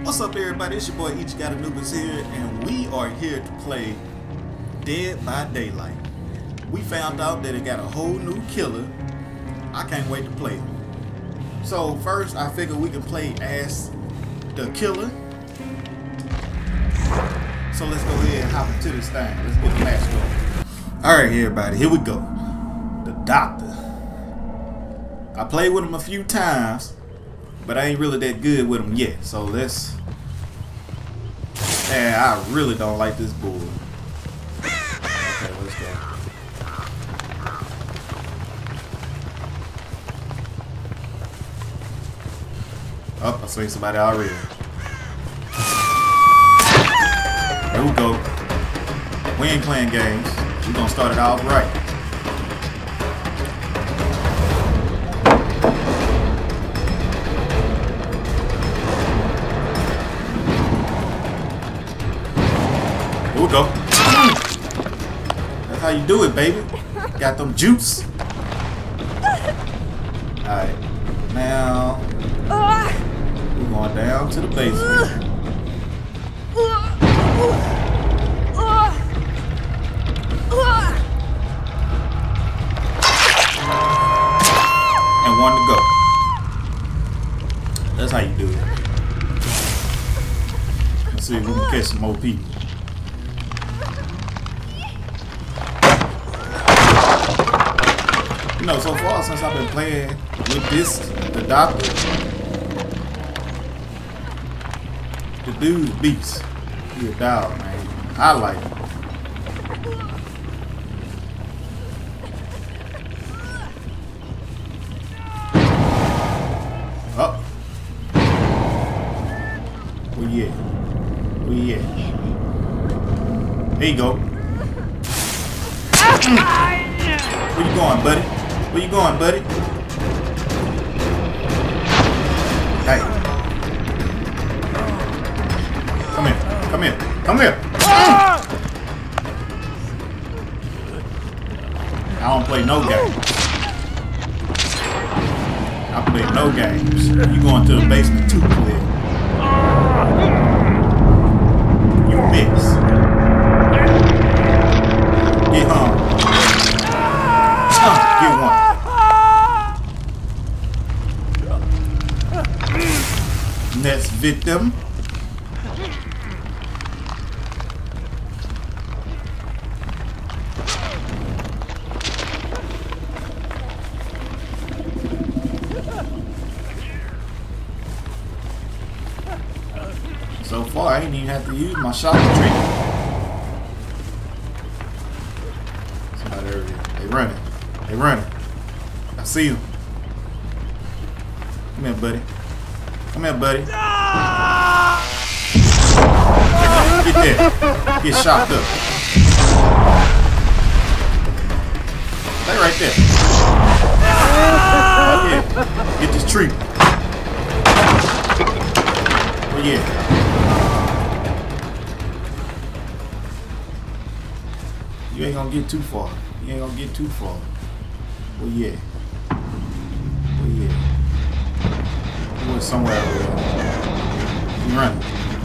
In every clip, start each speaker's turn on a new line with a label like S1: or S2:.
S1: What's up, everybody? It's your boy Each Got Anubis here, and we are here to play Dead by Daylight. We found out that it got a whole new killer. I can't wait to play it. So first, I figure we can play as the killer. So let's go ahead and hop into this thing. Let's get the match going. Alright, everybody, here we go. The Doctor. I played with him a few times, but I ain't really that good with him yet. So let's... Yeah, I really don't like this board. Okay, let's go. Oh, I seen somebody already. There we go. We ain't playing games. We're gonna start it off right. Here we go. That's how you do it, baby. Got them juice. Alright. Now we're going down to the basement. And one to go. That's how you do it. Let's see if we can catch some more people. You know, so far since I've been playing with this, the Doctor, the dude's beast. He a dog, man. I like him. Oh. Where you at? Where you at? There you go. Where you going, buddy? Where you going, buddy? Hey. Come here. Come here. Come here. I don't play no games. I play no games. You going to the basement too, clear. You miss. Get home. Get one. Next victim. So far, I ain't even have to use my shotgun trigger. Somebody over here. They running. They running. I see them. Come here, buddy. Come here, buddy. Get there. Get chopped up. Stay right there. Oh, yeah. Get this tree. Oh, yeah. You ain't gonna get too far. You ain't gonna get too far. Well, yeah. Well, yeah. He went somewhere over there. He running.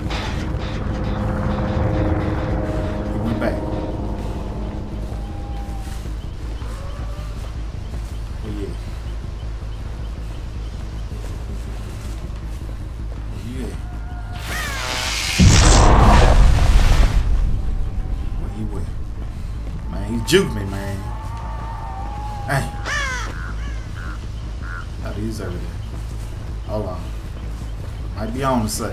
S1: He went back. Well, yeah. Well, yeah. Where he went? Man, he juked me, man. Hey. Oh, he's over there. Hold on. Might be on the set.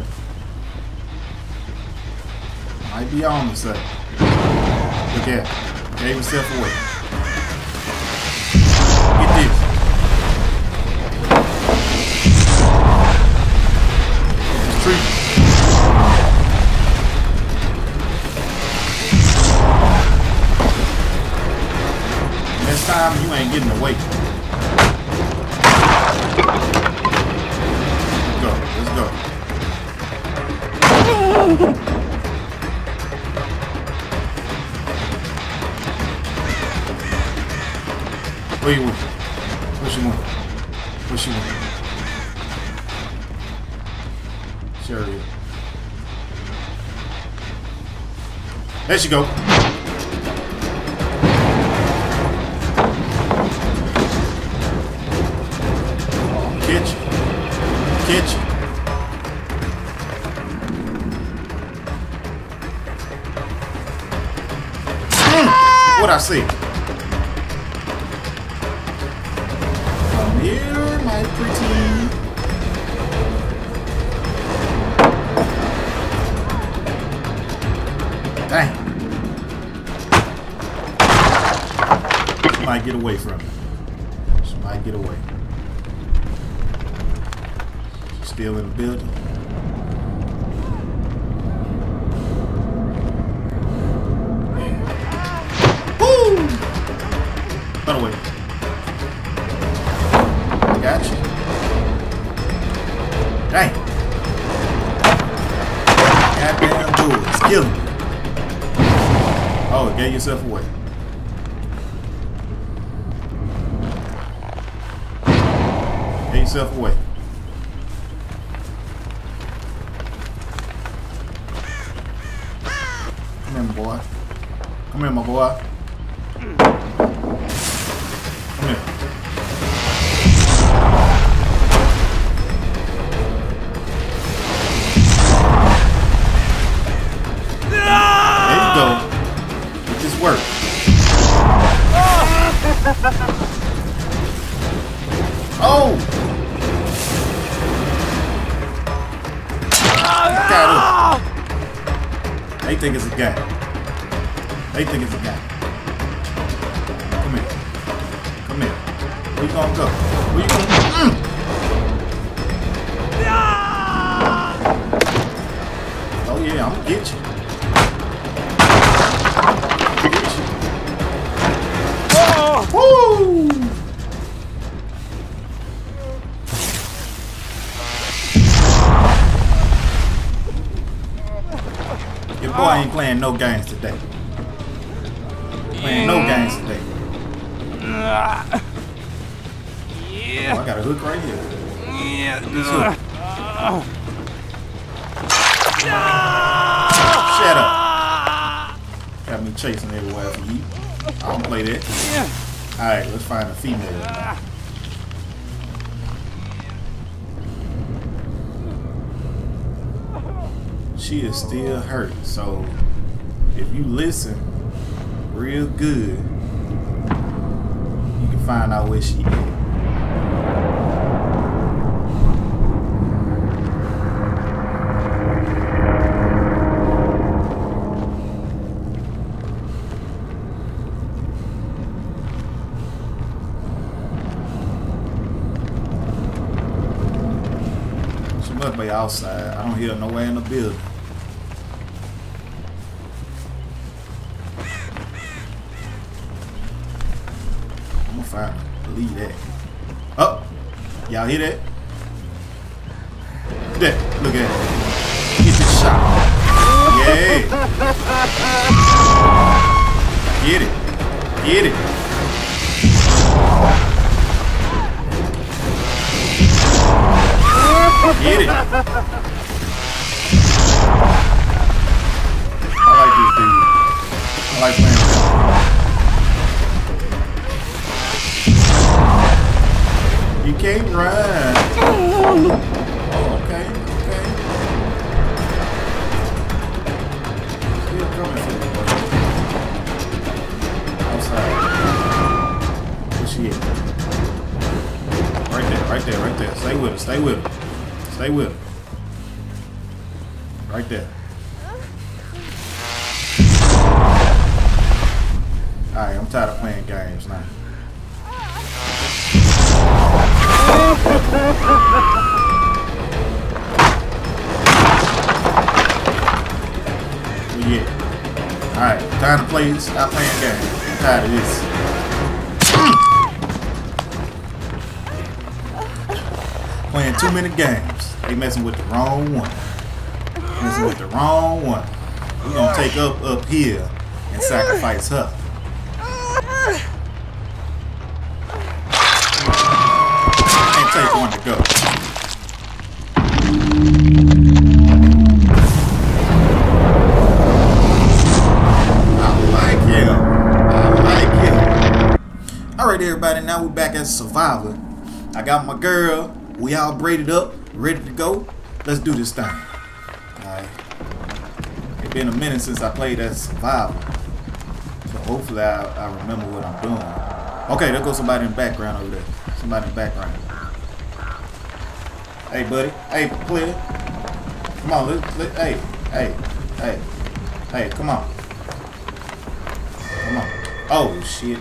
S1: Might be on the set. Look at it. Gave himself away. Get this. This tree. Next time you ain't getting away. Let's go. Where you want? What you want? What you want? Sure. There she go. Catch you. Catch you. What I say? Come here, my pretty. Dang. She might get away from me. She might get away. She's still in the building. Run away. I got you. Dang. Goddamn bull. It's killing me. Oh, gave yourself away. Gave yourself away. Come here, my boy. Come here, my boy. Work. Oh! Got him. They think it's a guy. They think it's a guy. Come here. Come here. Where you gonna go? Where you gonna go? Oh yeah, I'm gonna get you. Woo! Your boy ain't playing no games today. Playing no games today. Oh, I got a hook right here. This hook. Shut up. Got me chasing everywhere for you. I don't play that. Alright, let's find a female. She is still hurt, so if you listen real good, you can find out where she is. Must be outside. I don't hear nowhere in the building. I'm gonna find her. Believe that. Oh! Y'all hear that? Look at that. Look at that. Get the shot. Yeah. Get it. Get it. Get it. I like this dude. I like playing with him. You can't run. Oh, okay, okay. Still coming for me. Outside. Where's she at? Right there, right there, right there. Stay with her, stay with her. Stay with him. Right there. Alright, I'm tired of playing games now. Yeah. Alright, time to play. Stop playing games. I'm tired of this. Playing too many games. They messing with the wrong one. Messing with the wrong one. We're gonna take up here and sacrifice her. Can't take one to go. as survivor. I got my girl. We all braided up, ready to go. Let's do this thing. Alright. It's been a minute since I played as survivor. So hopefully I remember what I'm doing. Okay, there goes somebody in the background over there. Somebody in the background. Hey, buddy. Hey, clear. Come on, hey, come on. Come on. Oh, shit.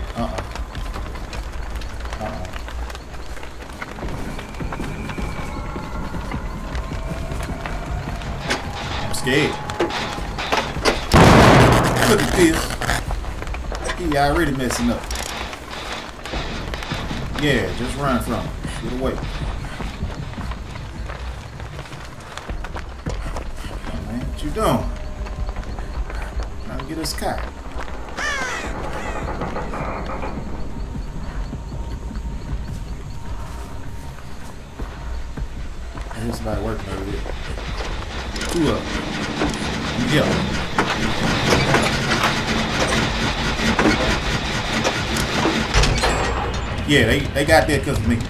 S1: I'm scared. Look at this. He already messing up. Yeah, just run from him. Get away. Oh, man, what you doing? Trying to get us caught. There's somebody working over here. Two of them. Yeah. Yeah, they got there because of me.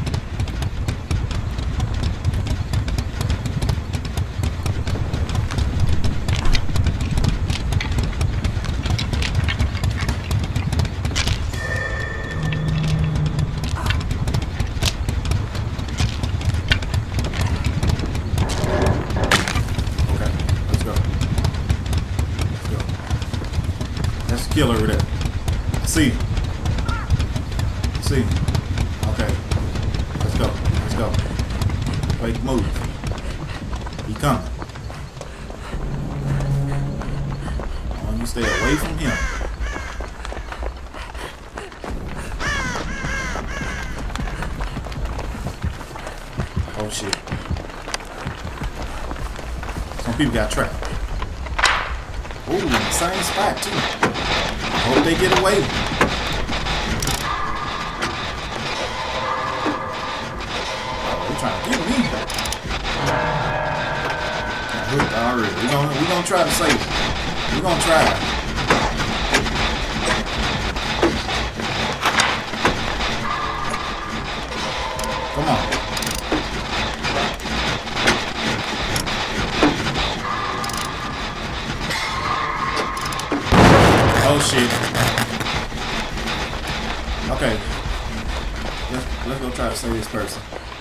S1: Okay, let's go. Let's go. That's the killer over there. I see him. See. Okay. Let's go. Let's go. Wait, move. He coming. Oh, you stay away from him. Oh shit. Some people got trapped. Ooh, in the same spot too. Hope they get away. Trying to get me. Alright, we gonna try to save it. We're gonna try. Come on. Oh shit. Okay. Let's go try to save this person.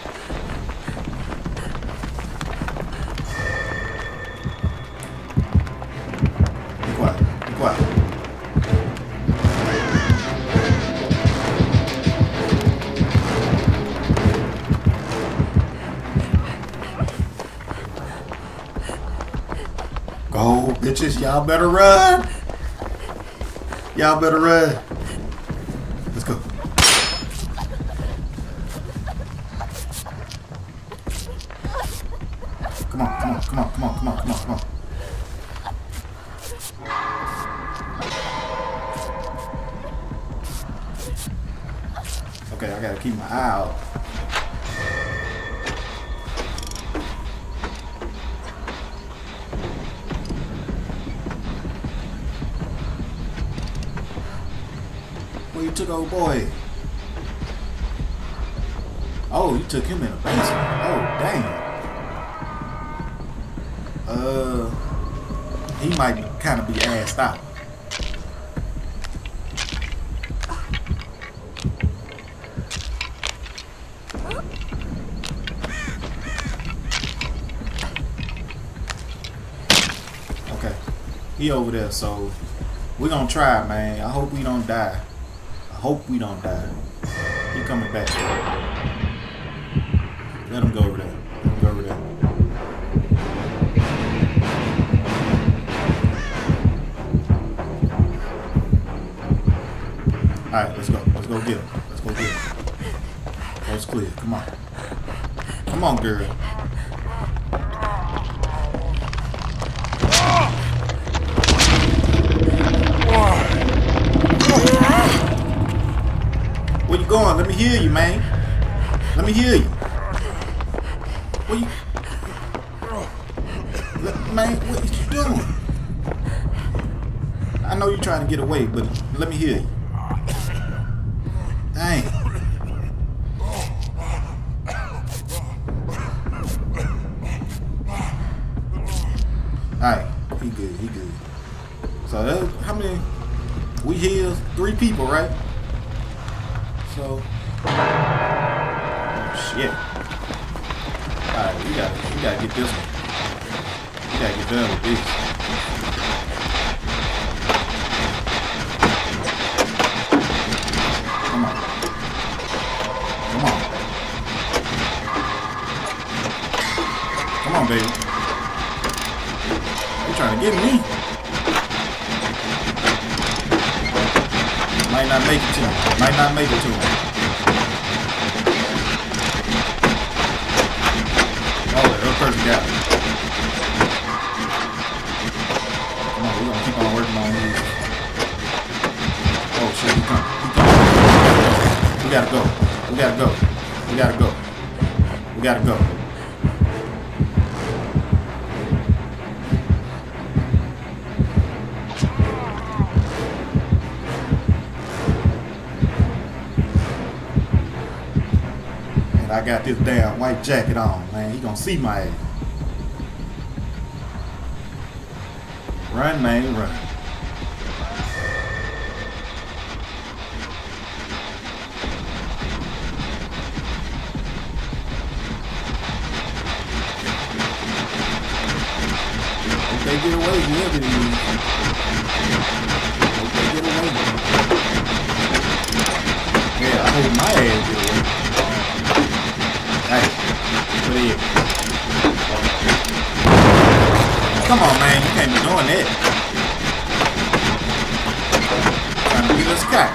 S1: Go, bitches, y'all better run. Y'all better run. Let's go. Come on, come on, come on, come on, come on, come on, come on. Okay, I gotta keep my eye out. Where you took old boy? Oh, you took him in the basement. Oh, dang. He might kind of be assed out. Okay, he over there, so we're gonna try, man. I hope we don't die. I hope we don't die. He coming back. Let him go over there. Let him go over there. Alright, let's go. Let's go get him. Let's go get him. Coast clear. Come on. Come on, girl. Where you going? Let me hear you, man. Let me hear you. Where you? Man, what are you doing? I know you're trying to get away, but let me hear you. Dang. Alright, he good, he good. So that, how many? We healed 3 people, right? So, oh shit. Alright, we gotta get this one. We gotta get done with this. Come on. Come on. Come on, baby. They're trying to get me. Might not make it to him. Might not make it to him. Oh, the other person got it. Come on, we're gonna keep on working on these. Oh shit, he coming. He coming. We gotta go. We gotta go. We gotta go. We gotta go. I got this damn white jacket on, man. He gonna see my ass. Run, man, run. Hope they get away, whoever it is. Hope they get away. Yeah, I hope my ass get away. Hey, what are you? Come on, man. You can't be doing that. Trying to get us cut.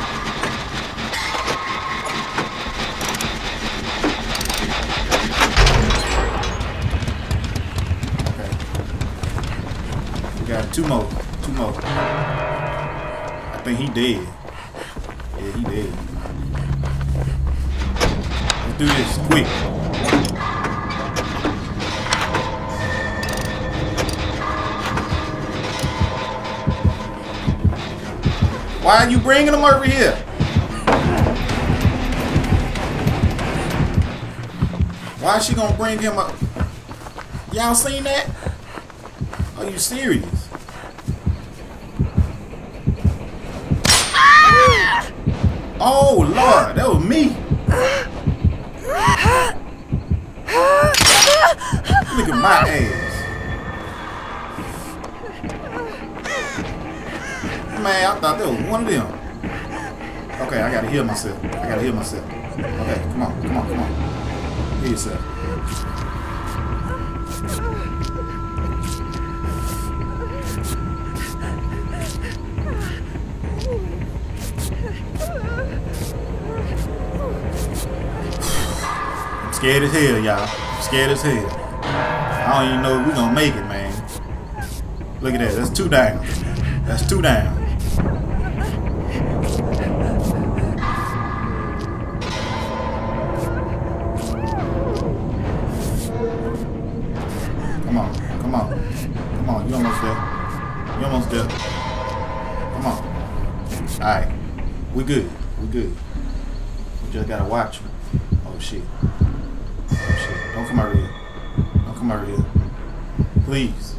S1: Okay. We got 2 more. 2 more. I think he dead. Yeah, he dead. Let's do this quick. Why are you bringing him over here? Why is she gonna bring him up? Y'all seen that? Are you serious? Oh Lord, that was me. Look at my ass. Man, I thought that was one of them. Okay, I gotta heal myself. I gotta heal myself. Okay, come on, come on, come on. Heal yourself. I'm scared as hell, y'all. I'm scared as hell. I don't even know if we're gonna make it, man. Look at that. That's 2 down. That's 2 down. Come on, come on, come on, you almost there. You almost there. Come on. Alright. We good. We good. We just gotta watch him. Oh shit. Oh shit. Don't come over here. Don't come over here. Please.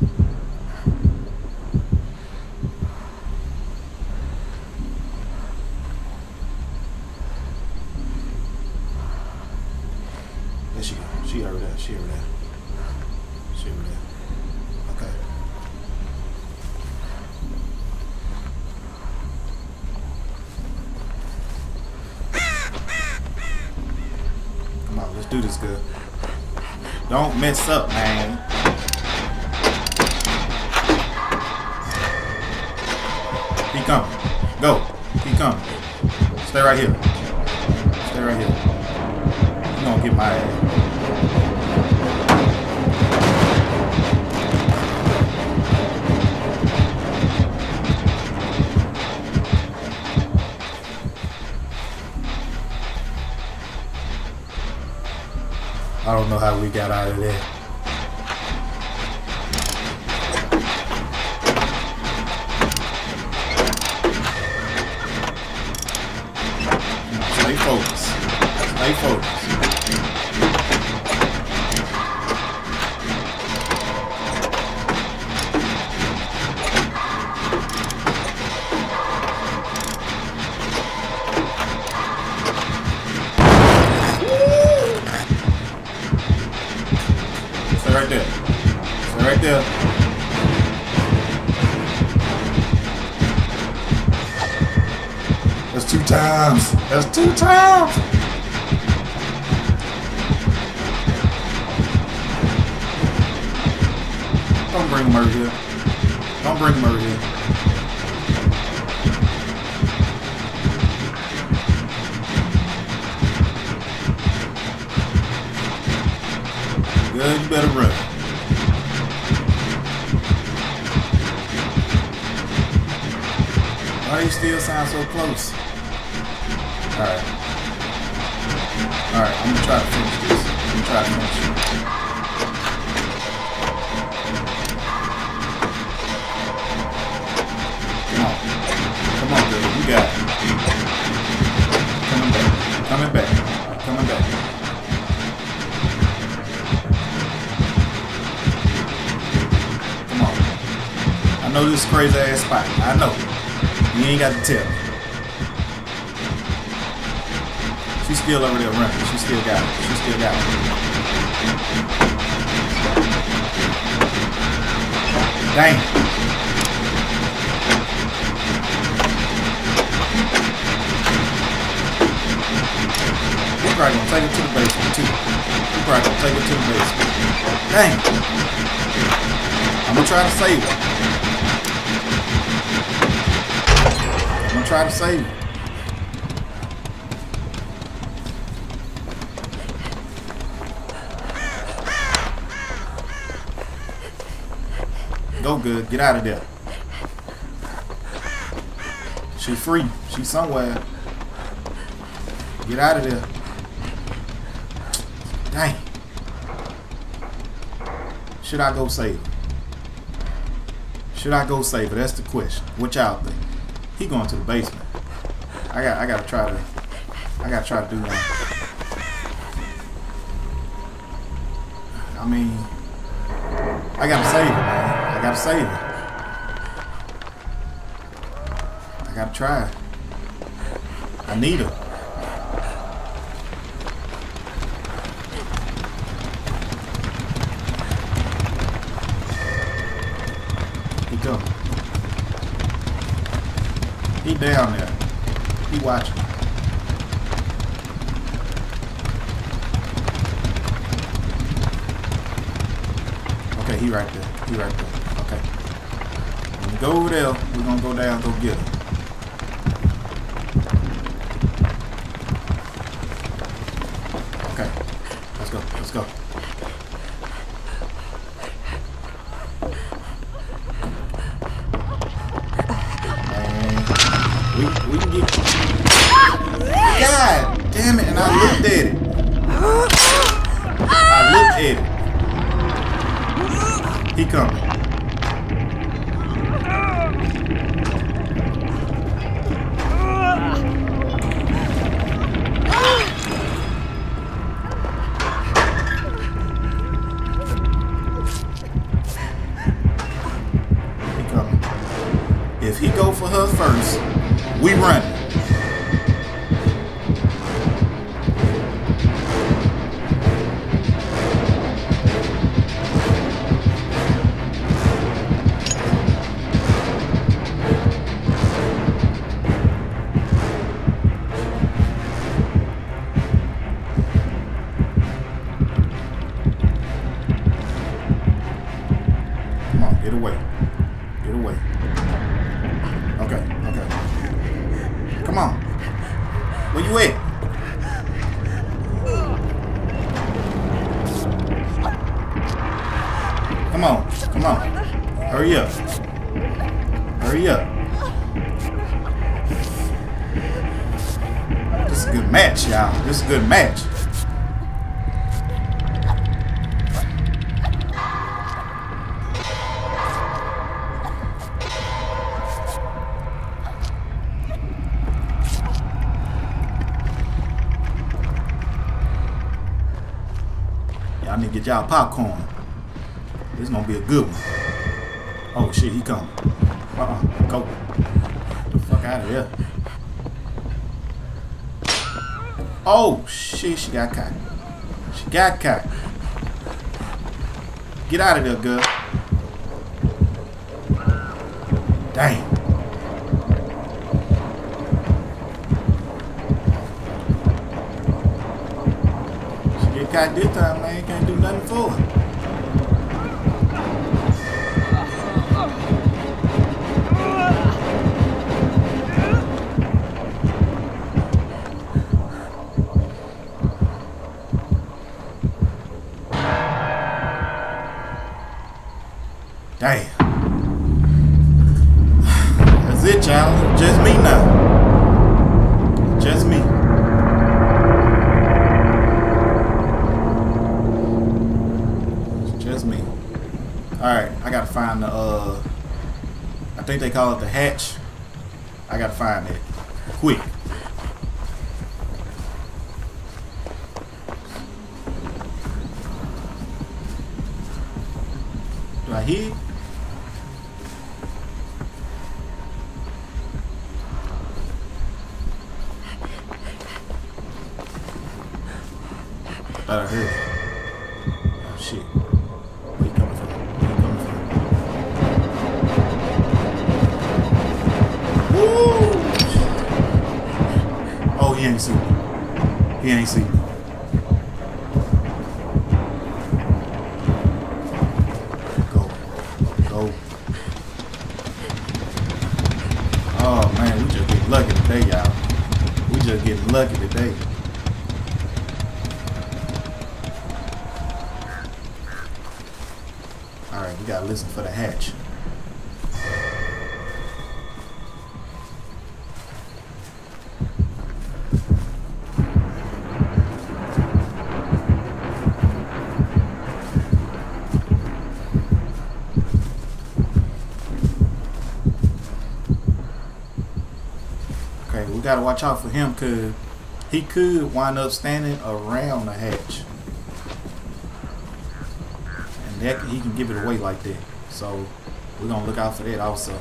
S1: There she go. She over there. She over there. She over there. Okay. Come on, let's do this, girl. Don't mess up, man. He coming. Go. He coming. Stay right here. Stay right here. You gonna get my ass. I don't know how we got out of there. Stay focused. Stay focused. 2 times. That's 2 times. Don't bring him over here. Don't bring him over here. Good, you better run. Why you still sound so close? Alright. Alright, I'm gonna try to finish this. I'm gonna try to finish it. Come on, girl. You got it. Coming back. Coming back. Coming back. Come on. I know this crazy ass spot. I know. You ain't got to tell me. She's still over there running. She still got it. She still got it. Dang. We're probably gonna take it to the basement too. We're probably gonna take it to the basement. Dang. I'm gonna try to save her. I'm gonna try to save her. Go good. Get out of there. She's free. She's somewhere. Get out of there. Dang. Should I go save her? Should I go save her? That's the question. What y'all think? He going to the basement. I gotta try to do one. I mean, I gotta save her, man. I gotta save her. I gotta try. I need her. He go. He down there. He watching. Okay, he right there. He right there. Okay. When we go over there, we're gonna go down, go get him. Okay. Let's go. Let's go. And we can get. God damn it! And I looked at it. I looked at it. He coming. He coming. If he go for her first, we run. Get away. Get away. Okay, okay. Come on. Where you at? Come on. Come on. Hurry up. Hurry up. This is a good match, y'all. This is a good match. Y'all need to get y'all popcorn. This is gonna be a good one. Oh shit, he coming. Go. Get the fuck out of here. Oh shit, she got caught. She got caught. Get out of there, girl. Dang. got this time, man. Can't do nothing for it. Damn. That's it, y'all. Just me now. Just me. Just me. Alright, I gotta find the I think they call it the hatch. I gotta find it. Quick. Do I hear it? I heard it. Oh shit. Where you coming from? Where you coming from? Woo! Oh, he ain't seen me. He ain't seen me. Go. Go. Oh man, we just getting lucky today, y'all. We just getting lucky today. Alright, we gotta listen for the hatch. Okay, we gotta watch out for him because he could wind up standing around the hatch. That, he can give it away like that, so we're gonna look out for that also.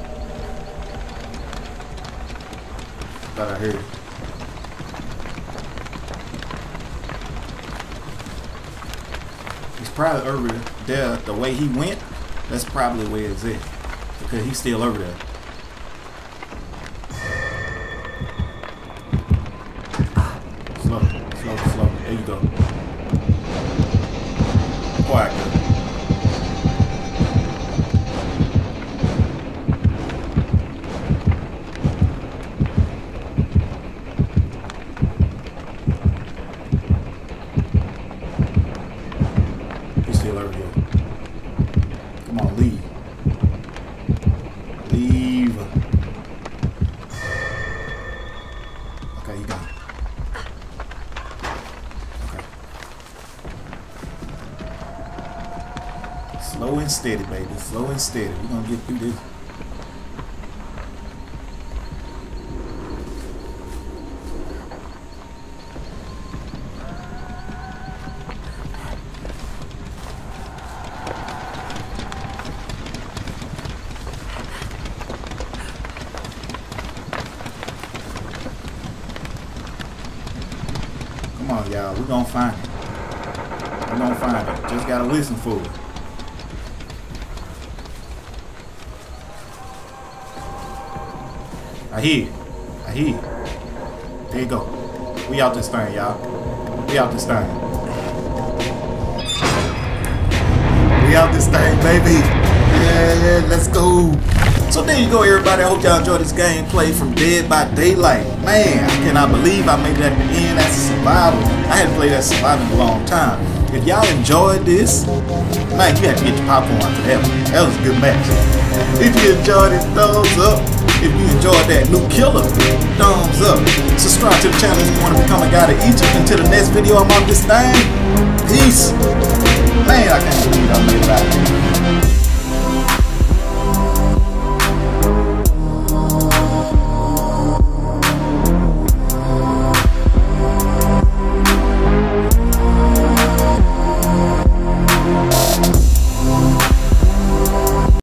S1: Thought I heard it. He's probably over there. The way he went, that's probably where it's at, because he's still over there. Slow, slow, slow. There you go. Quiet. Come on, leave. Leave. Okay, you got it. Okay. Slow and steady, baby. Slow and steady. We're gonna get through this. Come on, y'all. We're gonna find it. We're gonna find it. Just gotta listen for it. I hear it. I hear it. There you go. We out this thing, y'all. We out this thing. We out this thing, baby. Yeah, let's go. So there you go, everybody. I hope y'all enjoyed this gameplay from Dead by Daylight. Man, I cannot believe I made it at the end as a survival. I hadn't played as a survival in a long time. If y'all enjoyed this, man, you have to get your popcorn for that one. That was a good match. If you enjoyed it, thumbs up. If you enjoyed that new killer, thumbs up. Subscribe to the channel if you want to become a guy to Egypt. Until the next video, I'm on this thing. Peace. Man, I can't believe I made it out.